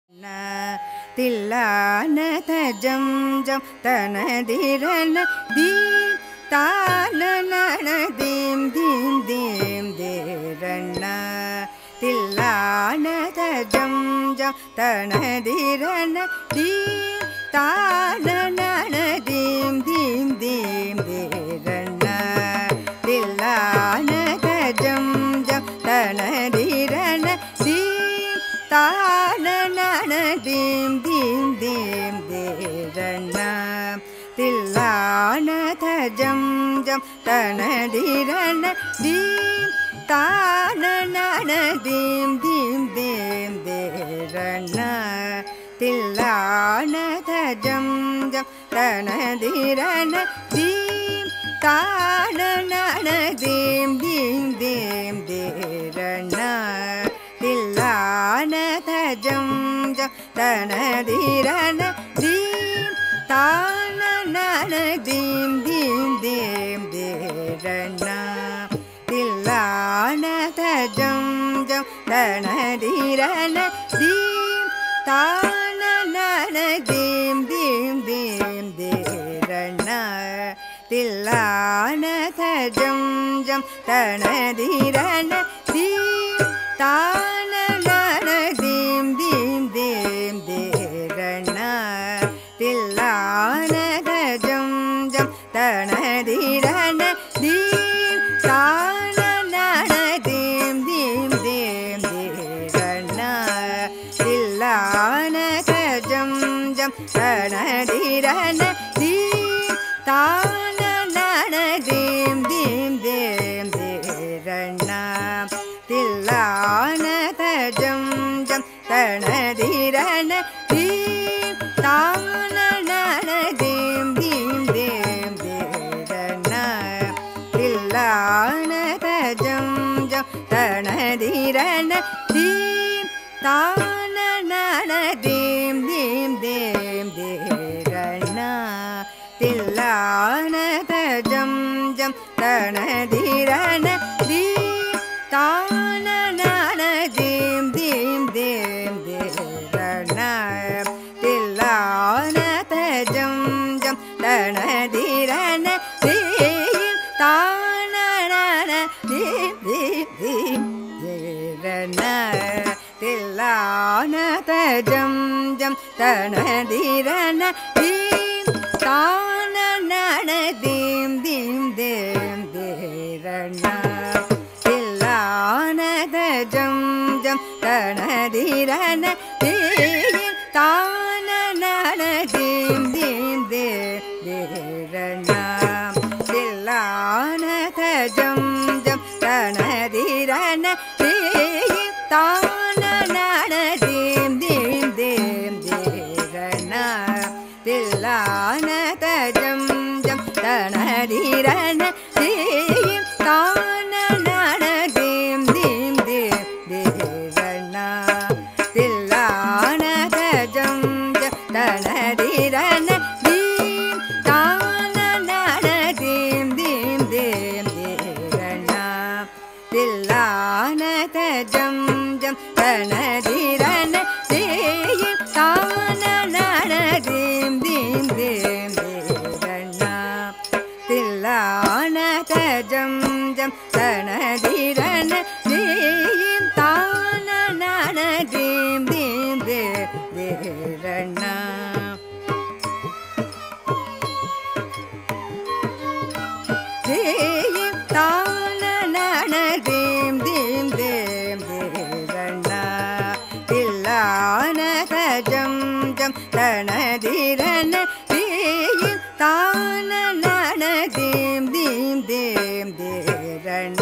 தில்லானத ஜம் ஜம் தனதிரன தீம் தானன தீம் தீம் தீம் தேரன தில்லானத ஜம் ஜம் தனதிரன தீம் தானன தீம் தீம் தீம் தேரன தில்லானத ஜம் ஜம் தனதிரன தீம் தானன தீம் தீம் தீம் தேரன தில்லானத ஜம் ஜம் தனதிரன தீம் தானன தீம் தீம் தீம் தேரன தில்லானத ஜம் ஜம் தனதிரன தீம் தானன தீம் தீம் தீம் தேரன தில்லானத ஜம் ஜம் தனதிரன தீம் தானன தீம் தீம் தீம் தேரன தில்லானத ஜம் ஜம் தனதிரன தீம் தானன தீம் தீம் தீம் தேரன தில்லானத ஜம் ஜம் தனதிரன தீம் தானன தீம் தீம் தீம் தேரன தில்லானத ஜம் ஜம் தனதிரன தீம் தானன தீம் தீம் தீம் தேரன தில்லானத ஜம் ஜம் தனதிரன தீம் தானன தீம் தீம் தீம் தேரன தில்லானத ஜம் ஜம் தனதிரன தீம் தானன தீம் தீம் தீம் தேரன தில்லானத ஜம் ஜம் தனதிரன தீம் தானன தீம் தீம் தீம் தேரன தில்லானத ஜம் ஜம் தனதிரன தீம் தானன தீம் தீம் தீம் தேரன தில்லானத ஜம் ஜம் தனதிரன தீம் தானன தீம் தீம் தீம் தேரன தில்லானத ஜம் ஜம் தனதிரன தீம் தானன தீம் தீம் தீம் தேரன தில்லானத ஜம் ஜம் தனதிரன தீம் தானன தீம் தீம் தேரன தில்லானத ஜம் ஜம் தனதிரன தீம் தானன தீம் தீம் தீம் தேரன தில்லானத ஜம் ஜம் தனதிரன தீம் தானன தீம் தீம் தீம் தேரன தில்லானத ஜம் ஜம் தனதிரன தீம் தானன தீம் தீம் தீம் தேரன தில்லானத ஜம் ஜம் தனதிரன தீம் தானன தீம் தீம் தீம் தேரன தில்லானத ஜம் ஜம் தனதிரன தீம் தானன தீம் தீம் தேரன தீம் தானன தீம் தீம் தீம் தேரன தில்லானத ஜம் ஜம் தனதிரன தீம் தானன தீம் தீம் தீம் தேரன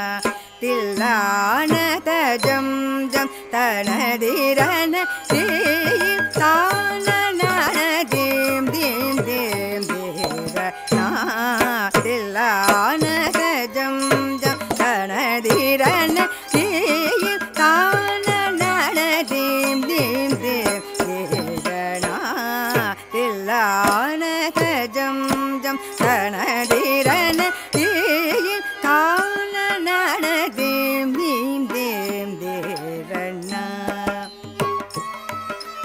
தில்லானத ஜம் ஜம் தனதிரன தீம் தானன தீம் தீம் தீம் தேரன தில்லானத ஜம் ஜம் தனதிரன தீம் தானன தீம் தீம் தீம் தேரன தில்லானத ஜம் ஜம் தனதிரன தீம் தானன தீம் தீம் தீம் தேரன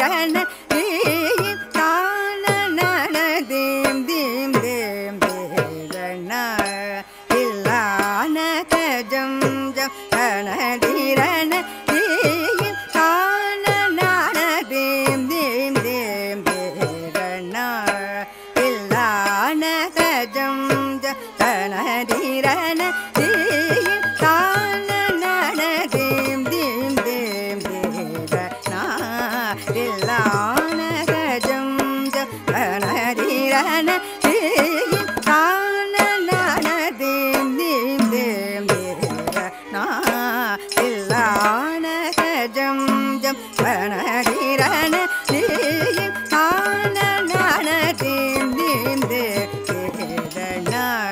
தனதிரன தீயின் தான நன தீம் தீம் தீம் தீரன தில்லான தஜம் ஜம் தனதிரன தீயின் தான நன தீம் தீம் தீம் தீரன தில்லான தஜம் ஜம் தனதிரன தீயின் தான நன தீம் தீம் தீம் தீரன தில்லான தஜம் ஜம் தனதிரன தீயின் தான நன தீம் தீம் தீம் தீரன தில்லான தஜம் ஜம் தனதிரன தீயின் தான நன தீம் தீம் தீம் தீரன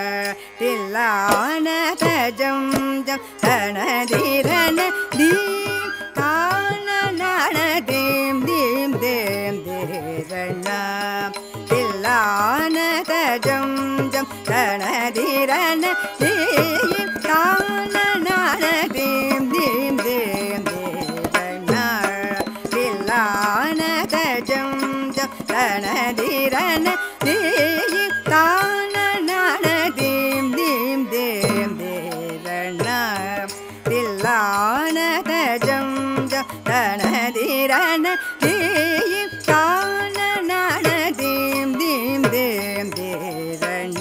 தில்லான தஜம் ஜம் தனதிரன தீம் தான நன தீம் தீம் தீம் தீரன தில்லான தஜம் ஜம் தனதிரன தீம் தான நன தீம் தீம் தீம் தீரன தில்லான தஜம் ஜம் தனதிரன தீம் தான நன தீம் தீம் தீம் தீரன தில்லான தஜம் ஜம் தனதிரன தீம் தான நன தீம் தீம் தீம் தீரன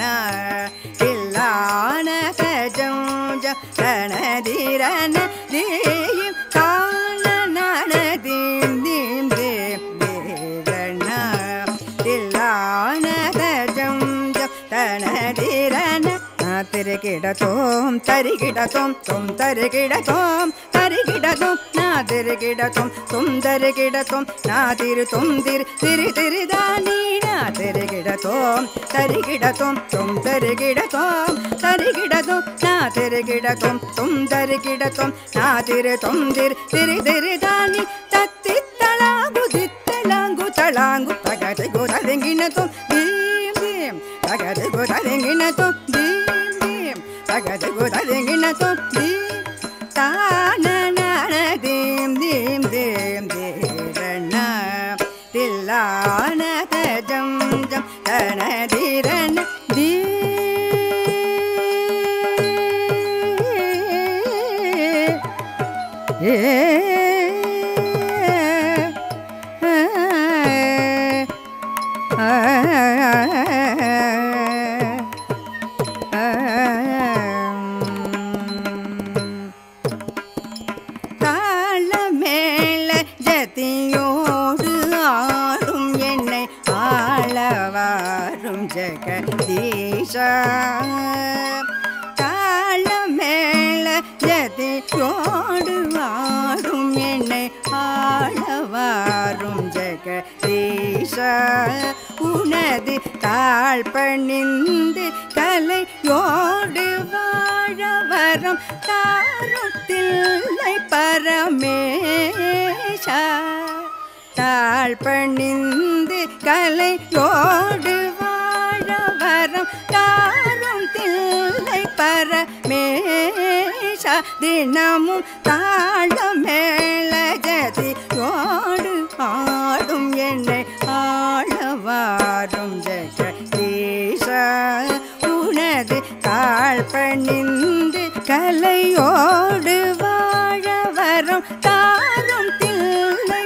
தில்லான தஜம் ஜம் தனதிரன தீம் தான நன தீம் தீம் தீம் தீரன தில்லான தஜம் ஜம் தனதிரன திரிகிடத்தோம் தரிகிடத்தோம் தொம் தரிகிடத்தோம் தரிகிடத்தோம் நாதிரிகிடத்தோம் தொம் தரிகிடத்தோம் நாதிரு தொம் திரு திரு திருதானி நாதிரிகிடத்தோம் தரிகிடத்தோம் தொம் தரிகிடத்தோம் தரிகிடத்தோம் நாதிரிகிடத்தோம் தொம் தரிகிடத்தோம் நாதிரு தொம் திரு திரு திருதானி தத்தி தளாங்கு தித்தளாங்கு தளாங்கு தகதை குதலெங்கினத்தோம் தீம் தீம் தகதை குதலெங்கினத்தோம் தகதை குதலெங்கினத்தோம் தீம் தான நன தீம் தீம் தீம் தீரன தில்லான தஜம் ஜம் தனதிரன தாளமேள ஜதியோடு ஆடும் என்னை ஆளவாரும் ஜெகதீஷா தாளமேள ஜதியோடு ஆடும் என்னை ஆளவாரும் ஜெகதீஷா உனது தாழ் பணிந்து கலையோடு வாழ வரம் தாரும் தில்லை பரமேஷா தாழ் பணிந்து கலையோடு வாழ வரம் தாரும் தில்லை பரமேஷா தினமும் தாழ மேள ஜதியோடு ஆடும் என்னை ஆளவாரும் ஜெகதீஷா உனது தாழ் பணிந்து கலையோடு வாழ வரும் தாரும் தில்லை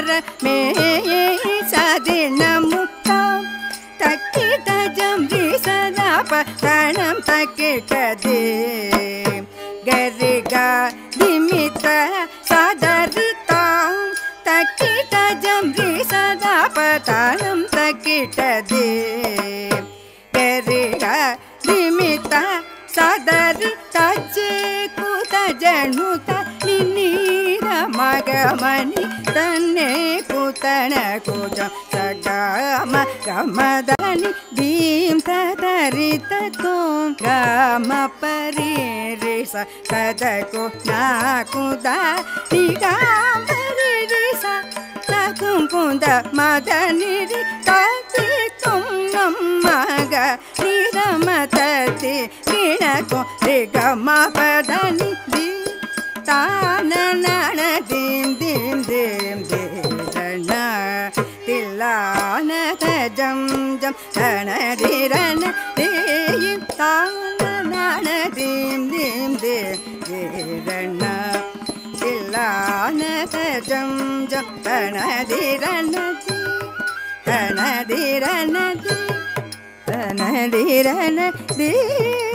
பரமேஷா தினமும் தாம் தக்கிட்ட ஜம்பி சதா பதனம் தக்கிட்டதே கரிகா திமித சதரிதாம் தக்கிட்ட ஜம்பி சதா பதனம் தக்கிட்டதே கரிகா திமித சதரி தஜே குத ஜனுத நிநீர மகமணி தன்னே குதன குஜம் சகம கமதனி தீம் ததரித தோம் கம பரிரிச ததகு நாகுத நிகாம் பரிரிச தகும் குந்த மதனிரி ததி தும் நம்மக நிரமததி கிணகு ரிகம பதனி தி தான நன தீம் தீம் தீம் தீரன रण तिल्लानत जम जम तनदिरनति तनदिरनति तनदिरनति